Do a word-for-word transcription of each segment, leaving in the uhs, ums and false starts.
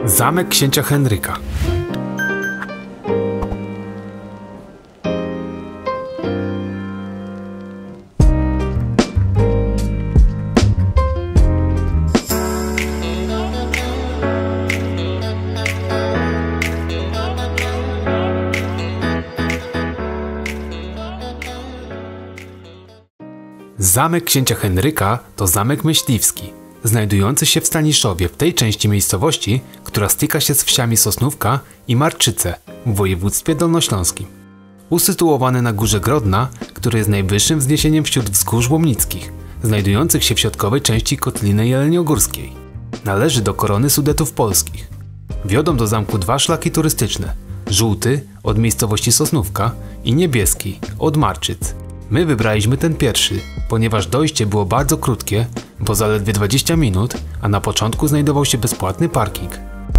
Zamek księcia Henryka. Zamek księcia Henryka to zamek myśliwski, znajdujący się w Staniszowie, w tej części miejscowości, która styka się z wsiami Sosnówka i Marczyce w województwie dolnośląskim. Usytuowany na górze Grodna, który jest najwyższym wzniesieniem wśród wzgórz łomnickich, znajdujących się w środkowej części Kotliny Jeleniogórskiej. Należy do korony Sudetów polskich. Wiodą do zamku dwa szlaki turystyczne, żółty od miejscowości Sosnówka i niebieski od Marczyc. My wybraliśmy ten pierwszy, ponieważ dojście było bardzo krótkie, bo zaledwie dwadzieścia minut, a na początku znajdował się bezpłatny parking.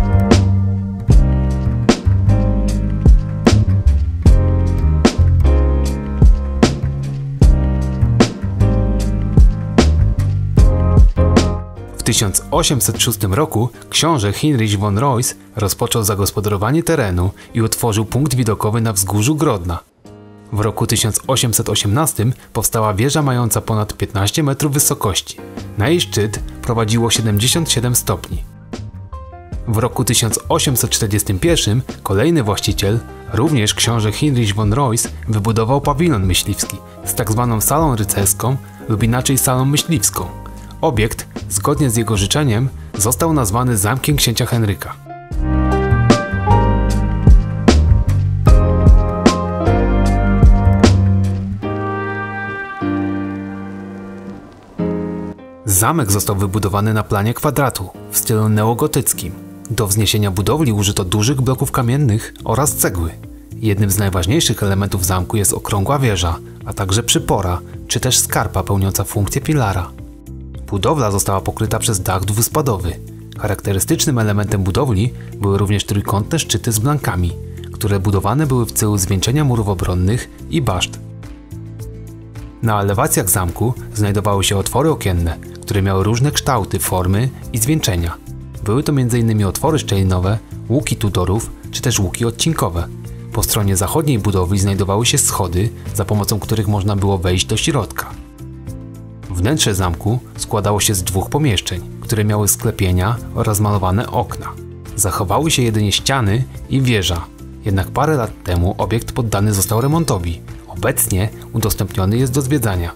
W tysiąc osiemset szóstym roku książę Heinrich von Reuss rozpoczął zagospodarowanie terenu i utworzył punkt widokowy na wzgórzu Grodna. W roku tysiąc osiemset osiemnastym powstała wieża mająca ponad piętnaście metrów wysokości. Na jej szczyt prowadziło siedemdziesiąt siedem stopni. W roku tysiąc osiemset czterdziestym pierwszym kolejny właściciel, również książę Heinrich von Reuss, wybudował pawilon myśliwski z tak zwaną salą rycerską lub inaczej salą myśliwską. Obiekt, zgodnie z jego życzeniem, został nazwany Zamkiem księcia Henryka. Zamek został wybudowany na planie kwadratu w stylu neogotyckim. Do wzniesienia budowli użyto dużych bloków kamiennych oraz cegły. Jednym z najważniejszych elementów zamku jest okrągła wieża, a także przypora, czy też skarpa pełniąca funkcję filara. Budowla została pokryta przez dach dwuspadowy. Charakterystycznym elementem budowli były również trójkątne szczyty z blankami, które budowane były w celu zwieńczenia murów obronnych i baszt. Na elewacjach zamku znajdowały się otwory okienne, które miały różne kształty, formy i zwieńczenia. Były to między innymi otwory szczelinowe, łuki Tudorów czy też łuki odcinkowe. Po stronie zachodniej budowli znajdowały się schody, za pomocą których można było wejść do środka. Wnętrze zamku składało się z dwóch pomieszczeń, które miały sklepienia oraz malowane okna. Zachowały się jedynie ściany i wieża, jednak parę lat temu obiekt poddany został remontowi. Obecnie udostępniony jest do zwiedzania.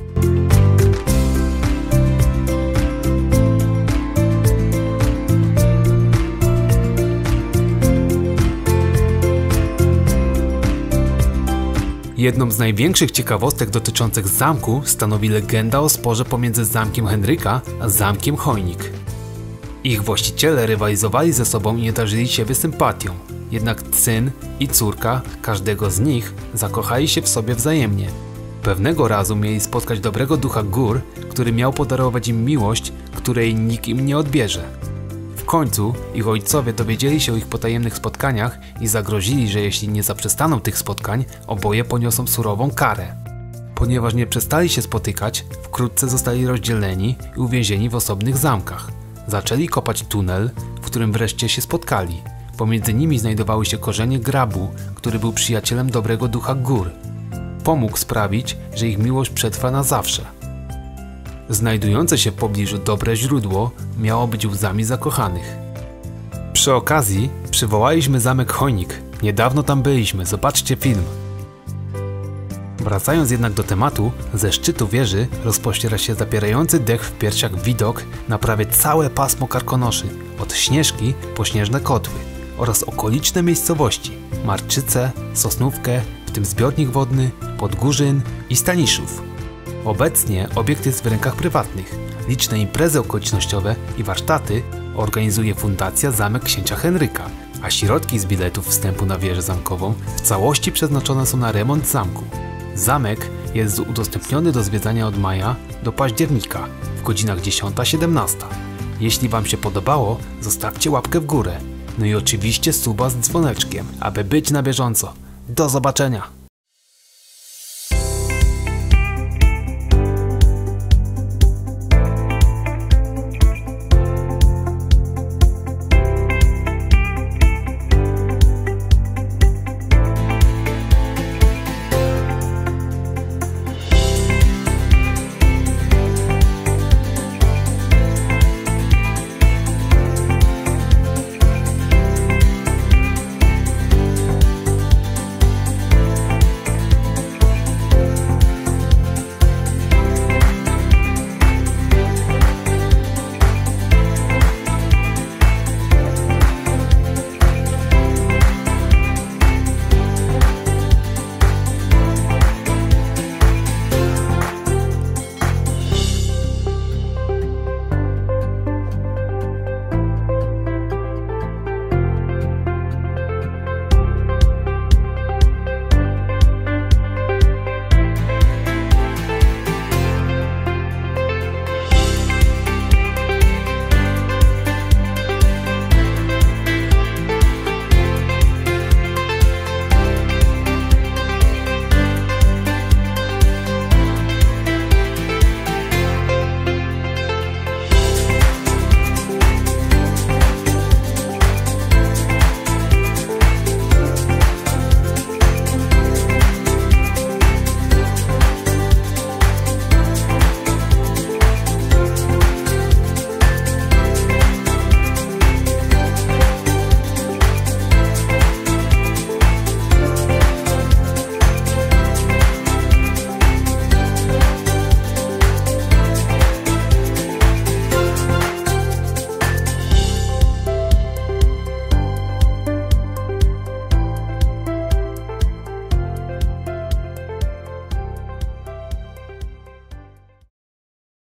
Jedną z największych ciekawostek dotyczących zamku stanowi legenda o sporze pomiędzy zamkiem Henryka a zamkiem Chojnik. Ich właściciele rywalizowali ze sobą i nie darzyli siebie sympatią. Jednak syn i córka każdego z nich zakochali się w sobie wzajemnie. Pewnego razu mieli spotkać dobrego ducha gór, który miał podarować im miłość, której nikt im nie odbierze. W końcu ich ojcowie dowiedzieli się o ich potajemnych spotkaniach i zagrozili, że jeśli nie zaprzestaną tych spotkań, oboje poniosą surową karę. Ponieważ nie przestali się spotykać, wkrótce zostali rozdzieleni i uwięzieni w osobnych zamkach. Zaczęli kopać tunel, w którym wreszcie się spotkali. Pomiędzy nimi znajdowały się korzenie grabu, który był przyjacielem dobrego ducha gór. Pomógł sprawić, że ich miłość przetrwa na zawsze. Znajdujące się w pobliżu dobre źródło miało być łzami zakochanych. Przy okazji przywołaliśmy zamek Chojnik. Niedawno tam byliśmy, zobaczcie film. Wracając jednak do tematu, ze szczytu wieży rozpościera się zapierający dech w piersiach widok na prawie całe pasmo Karkonoszy, od Śnieżki po Śnieżne Kotły oraz okoliczne miejscowości Marczyce, Sosnówkę, w tym zbiornik wodny, Podgórzyn i Staniszów. Obecnie obiekt jest w rękach prywatnych. Liczne imprezy okolicznościowe i warsztaty organizuje Fundacja Zamek księcia Henryka, a środki z biletów wstępu na wieżę zamkową w całości przeznaczone są na remont zamku. Zamek jest udostępniony do zwiedzania od maja do października w godzinach dziesiąta siedemnasta. Jeśli Wam się podobało, zostawcie łapkę w górę. No i oczywiście suba z dzwoneczkiem, aby być na bieżąco. Do zobaczenia!